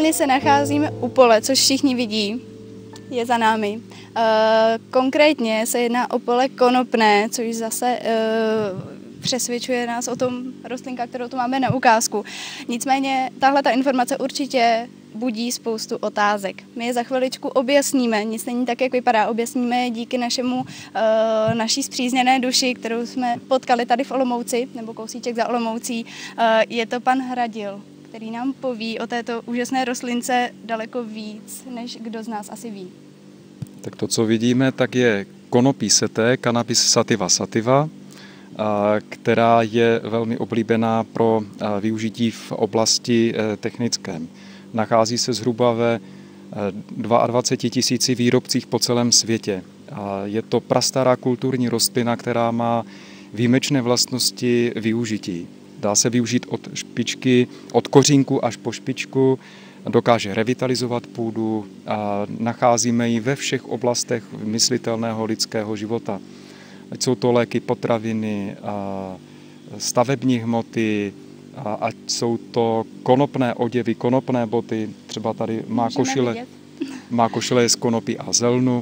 My se nacházíme u pole, což všichni vidí, je za námi. Konkrétně se jedná o pole konopné, což zase přesvědčuje nás o tom rostlinka, kterou tu máme na ukázku. Nicméně tahle ta informace určitě budí spoustu otázek. My je za chviličku objasníme, nic není tak, jak vypadá. Objasníme je díky naší spřízněné duši, kterou jsme potkali tady v Olomouci, nebo kousíček za Olomoucí. Je to pan Hradil, který nám poví o této úžasné rostlince daleko víc, než kdo z nás asi ví. Tak to, co vidíme, tak je konopí seté, Cannabis sativa sativa, která je velmi oblíbená pro využití v oblasti technické. Nachází se zhruba ve 22 000 výrobcích po celém světě. Je to prastará kulturní rostlina, která má výjimečné vlastnosti využití. Dá se využít od kořínku až po špičku, dokáže revitalizovat půdu a nacházíme ji ve všech oblastech myslitelného lidského života. Ať jsou to léky, potraviny, stavební hmoty, ať jsou to konopné oděvy, konopné boty, třeba tady má košile z konopí a zelnu.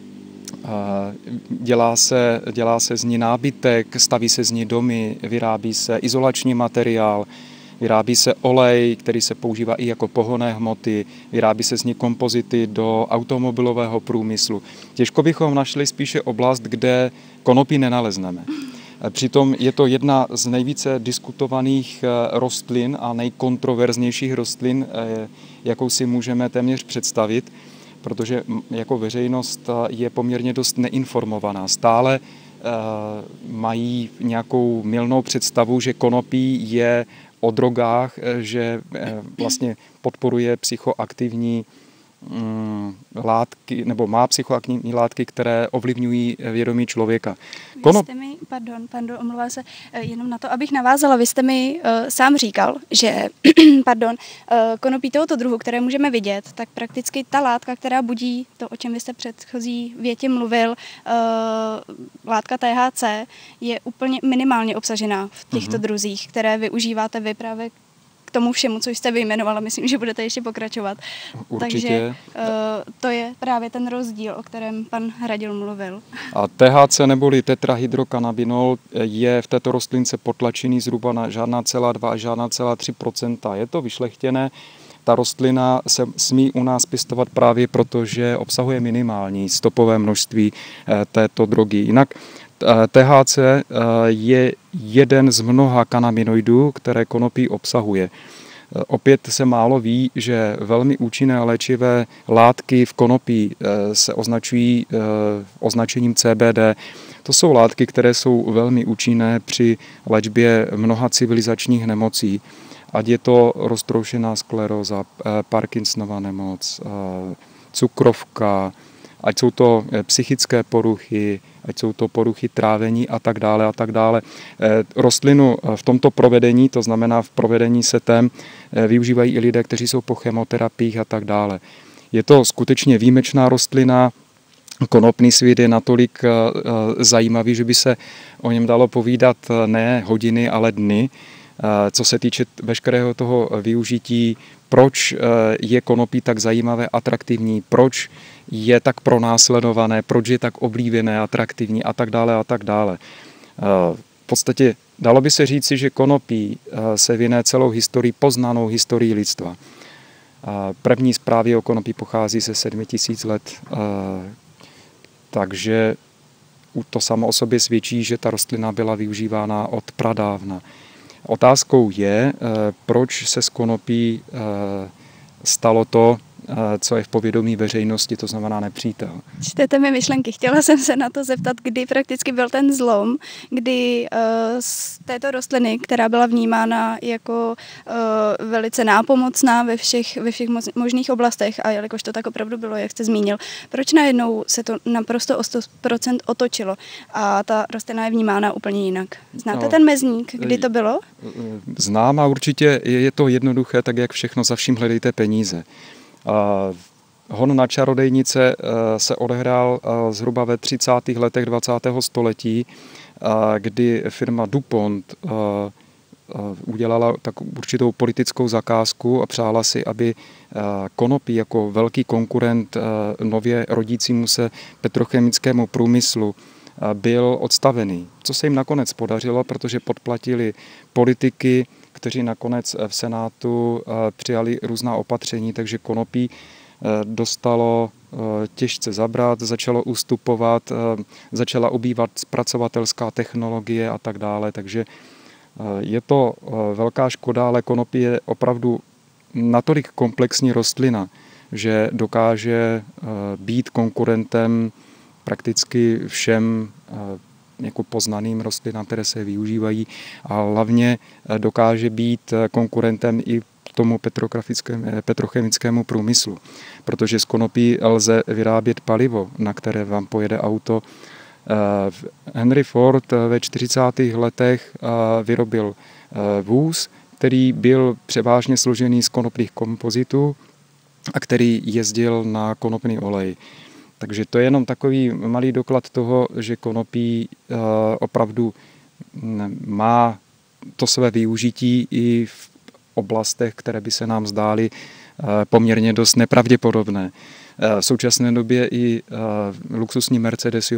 Dělá se z ní nábytek, staví se z ní domy, vyrábí se izolační materiál, vyrábí se olej, který se používá i jako pohonné hmoty, vyrábí se z ní kompozity do automobilového průmyslu. Těžko bychom našli spíše oblast, kde konopí nenalezneme. Přitom je to jedna z nejvíce diskutovaných rostlin a nejkontroverznějších rostlin, jakou si můžeme téměř představit, protože jako veřejnost je poměrně dost neinformovaná. Stále mají nějakou mylnou představu, že konopí je o drogách, že vlastně podporuje psychoaktivní látky, nebo má psychoaktivní látky, které ovlivňují vědomí člověka. Vy jste mi, omlouvám se, jenom na to, abych navázala, vy jste mi sám říkal, že konopí tohoto druhu, které můžeme vidět, tak prakticky ta látka, která budí to, o čem vy jste předchozí větě mluvil, látka THC, je úplně minimálně obsažená v těchto druzích, které využíváte vy právě k tomu všemu, co jste vyjmenovala. Myslím, že budete ještě pokračovat. Určitě. Takže to je právě ten rozdíl, o kterém pan Hradil mluvil. A THC neboli tetrahydrokannabinol je v této rostlince potlačený zhruba na žádná 0,2 až žádná 0,3 %. Je to vyšlechtěné. Ta rostlina se smí u nás pěstovat právě proto, že obsahuje minimální stopové množství této drogy. Jinak THC je jeden z mnoha kanabinoidů, které konopí obsahuje. Opět se málo ví, že velmi účinné léčivé látky v konopí se označují označením CBD. To jsou látky, které jsou velmi účinné při léčbě mnoha civilizačních nemocí, ať je to roztroušená skleróza, Parkinsonova nemoc, cukrovka, ať jsou to psychické poruchy, ať jsou to poruchy trávení a tak dále a tak dále. Rostlinu v tomto provedení, to znamená v provedení setem, využívají i lidé, kteří jsou po chemoterapiích a tak dále. Je to skutečně výjimečná rostlina. Konopný svět je natolik zajímavý, že by se o něm dalo povídat ne hodiny, ale dny. Co se týče veškerého toho využití, proč je konopí tak zajímavé, atraktivní, proč je tak pronásledované, proč je tak oblíbené, atraktivní a tak dále a tak dále. V podstatě dalo by se říci, že konopí se věnuje celou historii, poznanou historii lidstva. První zprávy o konopí pochází ze 7000 let, takže to samo o sobě svědčí, že ta rostlina byla využívána od pradávna. Otázkou je, proč se z konopí stalo to, co je v povědomí veřejnosti, to znamená nepřítel. Čtete mi myšlenky. Chtěla jsem se na to zeptat, kdy prakticky byl ten zlom, kdy z této rostliny, která byla vnímána jako velice nápomocná ve všech možných oblastech, a jelikož to tak opravdu bylo, jak jste zmínil, proč najednou se to naprosto o 100% otočilo a ta rostlina je vnímána úplně jinak? Znáte ten mezník, kdy to bylo? Znám a určitě je to jednoduché, tak jak všechno, za vším hledejte peníze. Hon na čarodejnice se odehrál zhruba ve 30. letech 20. století, kdy firma DuPont udělala tak určitou politickou zakázku a přála si, aby konopí jako velký konkurent nově rodícímu se petrochemickému průmyslu byl odstavený. Co se jim nakonec podařilo, protože podplatili politiky, kteří nakonec v Senátu přijali různá opatření, takže konopí dostalo těžce zabrat, začalo ustupovat, začala ubývat zpracovatelská technologie a tak dále, takže je to velká škoda, ale konopí je opravdu natolik komplexní rostlina, že dokáže být konkurentem prakticky všem jako poznaným rostlinám, které se využívají, a hlavně dokáže být konkurentem i tomu petrochemickému průmyslu, protože z konopí lze vyrábět palivo, na které vám pojede auto. Henry Ford ve 40. letech vyrobil vůz, který byl převážně složený z konopných kompozitů a který jezdil na konopný olej. Takže to je jenom takový malý doklad toho, že konopí opravdu má to své využití i v oblastech, které by se nám zdály poměrně dost nepravděpodobné. V současné době i luxusní Mercedesy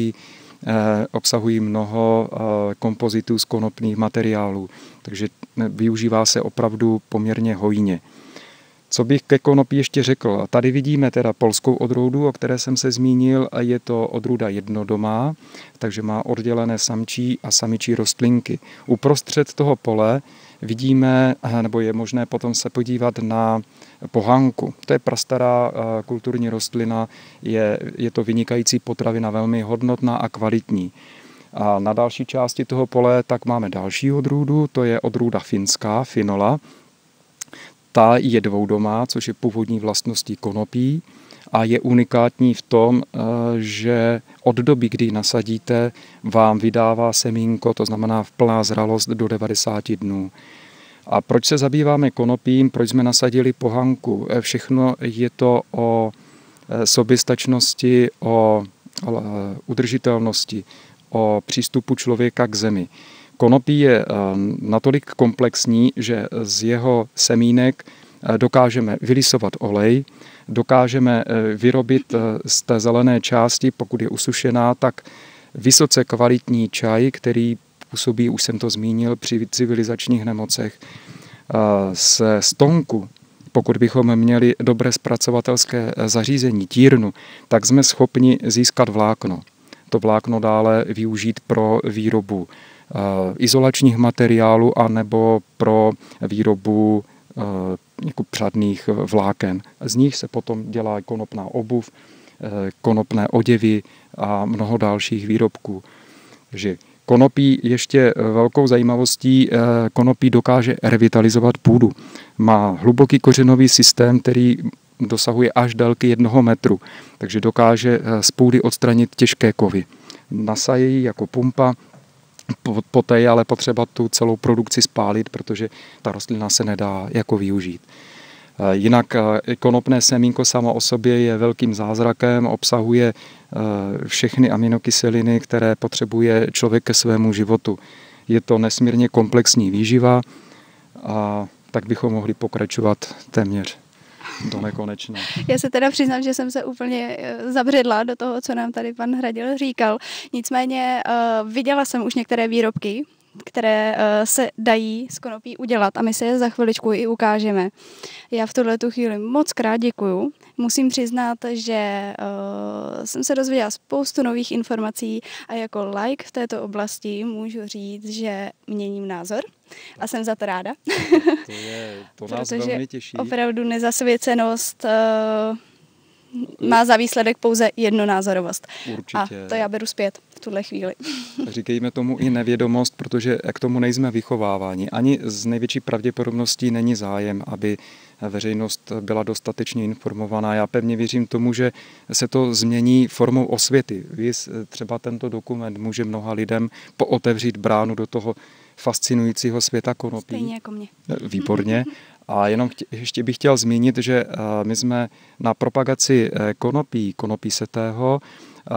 obsahují mnoho kompozitů z konopných materiálů, takže využívá se opravdu poměrně hojně. Co bych ke konopí ještě řekl? Tady vidíme teda polskou odrůdu, o které jsem se zmínil, a je to odrůda jednodomá, takže má oddělené samčí a samičí rostlinky. Uprostřed toho pole vidíme, nebo je možné potom se podívat na pohanku. To je prastará kulturní rostlina, je to vynikající potravina, velmi hodnotná a kvalitní. A na další části toho pole tak máme další odrůdu, to je odrůda finská, Finola. Ta je dvoudomá, což je původní vlastností konopí a je unikátní v tom, že od doby, kdy nasadíte, vám vydává semínko, to znamená plná zralost do 90 dnů. A proč se zabýváme konopím, proč jsme nasadili pohanku? Všechno je to o soběstačnosti, o udržitelnosti, o přístupu člověka k zemi. Konopí je natolik komplexní, že z jeho semínek dokážeme vylisovat olej, dokážeme vyrobit z té zelené části, pokud je usušená, tak vysoce kvalitní čaj, který působí, už jsem to zmínil, při civilizačních nemocech. Z stonku, pokud bychom měli dobré zpracovatelské zařízení, tírnu, tak jsme schopni získat vlákno. To vlákno dále využít pro výrobu izolačních materiálů anebo pro výrobu jako přadných vláken. Z nich se potom dělá konopná obuv, konopné oděvy a mnoho dalších výrobků. Takže konopí ještě velkou zajímavostí, konopí dokáže revitalizovat půdu. Má hluboký kořenový systém, který dosahuje až délky 1 metru, takže dokáže z půdy odstranit těžké kovy. Nasají jako pumpa, poté je ale potřeba tu celou produkci spálit, protože ta rostlina se nedá jako využít. Jinak konopné semínko samo o sobě je velkým zázrakem, obsahuje všechny aminokyseliny, které potřebuje člověk ke svému životu. Je to nesmírně komplexní výživa a tak bychom mohli pokračovat téměř do nekonečna. Já se teda přiznám, že jsem se úplně zabředla do toho, co nám tady pan Hradil říkal. Nicméně viděla jsem už některé výrobky, které se dají z konopí udělat a my se je za chviličku i ukážeme. Já v tuhletu chvíli moc krát děkuju. Musím přiznat, že jsem se dozvěděla spoustu nových informací a jako like v této oblasti můžu říct, že měním názor a jsem za to ráda. To nás velmi těší. Opravdu nezasvěcenost má za výsledek pouze jednonázorovost. Určitě. A to já beru zpět v tuhle chvíli. Říkejme tomu i nevědomost, protože k tomu nejsme vychováváni. Ani z největší pravděpodobností není zájem, aby veřejnost byla dostatečně informovaná. Já pevně věřím tomu, že se to změní formou osvěty. Víc třeba tento dokument může mnoha lidem pootevřít bránu do toho fascinujícího světa konopí. Stejně jako mě. Výborně. A jenom ještě bych chtěl zmínit, že my jsme na propagaci konopí setého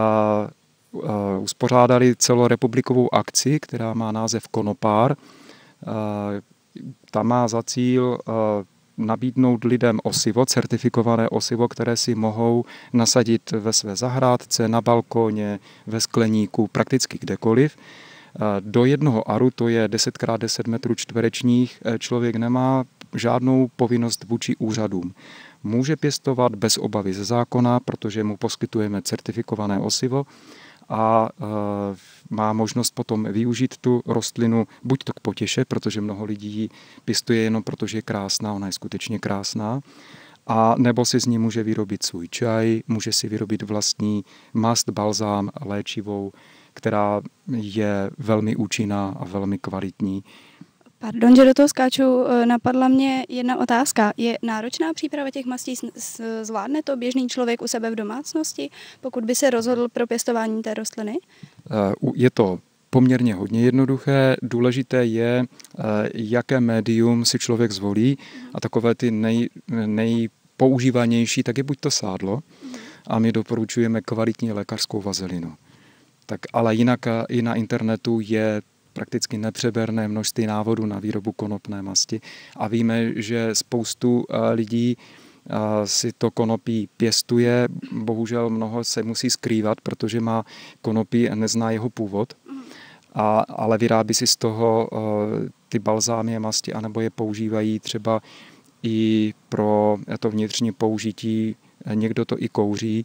uspořádali celorepublikovou akci, která má název Konopár. Ta má za cíl nabídnout lidem osivo, certifikované osivo, které si mohou nasadit ve své zahrádce, na balkóně, ve skleníku, prakticky kdekoliv. Do 1 aru, to je 10x10 metrů čtverečních, člověk nemá žádnou povinnost vůči úřadům. Může pěstovat bez obavy ze zákona, protože mu poskytujeme certifikované osivo a má možnost potom využít tu rostlinu buď to k potěše, protože mnoho lidí ji pěstuje jenom protože je krásná, ona je skutečně krásná, a nebo si z ní může vyrobit svůj čaj, může si vyrobit vlastní mast, balzám léčivou, která je velmi účinná a velmi kvalitní. Pardon, že do toho skáču, napadla mě jedna otázka. Je náročná příprava těch mastí? Zvládne to běžný člověk u sebe v domácnosti, pokud by se rozhodl pro pěstování té rostliny? Je to poměrně hodně jednoduché. Důležité je, jaké médium si člověk zvolí, a takové ty nejpoužívanější, tak je buď to sádlo, a my doporučujeme kvalitní lékařskou vazelinu. Tak, ale jinak i na internetu je prakticky nepřeberné množství návodů na výrobu konopné masti a víme, že spoustu lidí si to konopí pěstuje, bohužel mnoho se musí skrývat, protože má konopí a nezná jeho původ, ale vyrábí si z toho ty balzámy a masti, anebo je používají třeba i pro to vnitřní použití, někdo to i kouří.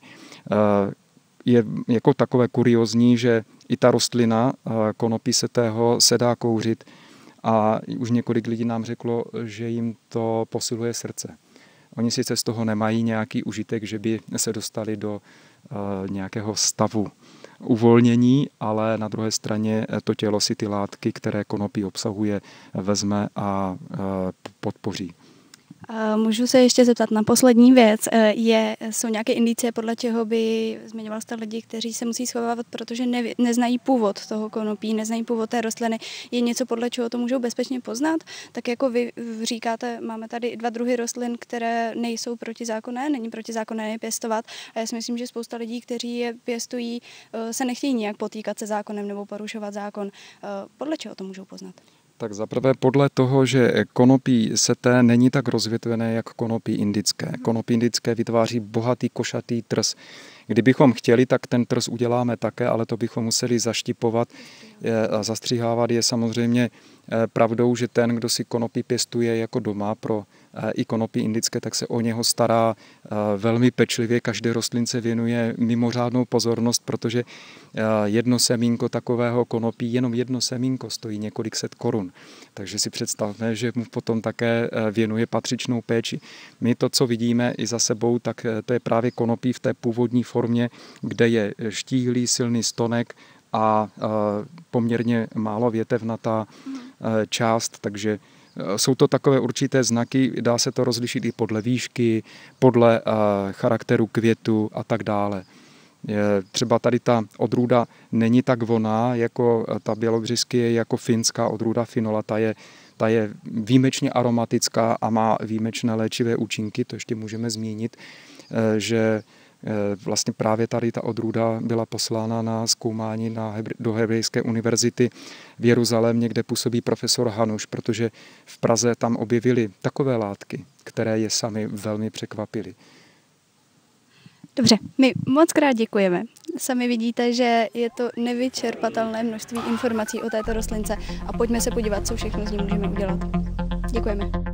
Je jako takové kuriózní, že i ta rostlina konopí setého se dá kouřit a už několik lidí nám řeklo, že jim to posiluje srdce. Oni sice z toho nemají nějaký užitek, že by se dostali do nějakého stavu uvolnění, ale na druhé straně to tělo si ty látky, které konopí obsahuje, vezme a podpoří. Můžu se ještě zeptat na poslední věc. Jsou nějaké indicie, podle čeho by zmiňoval jste lidi, kteří se musí schovávat, protože neznají původ toho konopí, neznají původ té rostliny. Je něco, podle čeho to můžou bezpečně poznat? Tak jako vy říkáte, máme tady 2 druhy rostlin, které nejsou protizákonné, není protizákonné je pěstovat. A já si myslím, že spousta lidí, kteří je pěstují, se nechtějí nijak potýkat se zákonem nebo porušovat zákon. Podle čeho to můžou poznat? Tak zaprvé podle toho, že konopí seté není tak rozvětvené jak konopí indické. Konopí indické vytváří bohatý košatý trs. Kdybychom chtěli, tak ten trs uděláme také, ale to bychom museli zaštipovat a zastřihávat. Je samozřejmě pravdou, že ten, kdo si konopí pěstuje jako doma pro i konopí indické, tak se o něho stará velmi pečlivě. Každé rostlince věnuje mimořádnou pozornost, protože jedno semínko takového konopí, jenom jedno semínko stojí několik set korun. Takže si představme, že mu potom také věnuje patřičnou péči. My to, co vidíme i za sebou, tak to je právě konopí v té původní formě, kde je štíhlý, silný stonek a poměrně málo větevnatá část, takže jsou to takové určité znaky, dá se to rozlišit i podle výšky, podle charakteru květu a tak dále. Třeba tady ta odrůda není tak vonná, jako ta bělobřesky je jako finská odrůda Finola, ta je výjimečně aromatická a má výjimečné léčivé účinky, to ještě můžeme zmínit, že vlastně právě tady ta odrůda byla poslána na zkoumání do Hebrejské univerzity v Jeruzalémě, kde působí profesor Hanuš, protože v Praze tam objevili takové látky, které je sami velmi překvapily. Dobře, my moc krát děkujeme. Sami vidíte, že je to nevyčerpatelné množství informací o této rostlince a pojďme se podívat, co všechno s ní můžeme udělat. Děkujeme.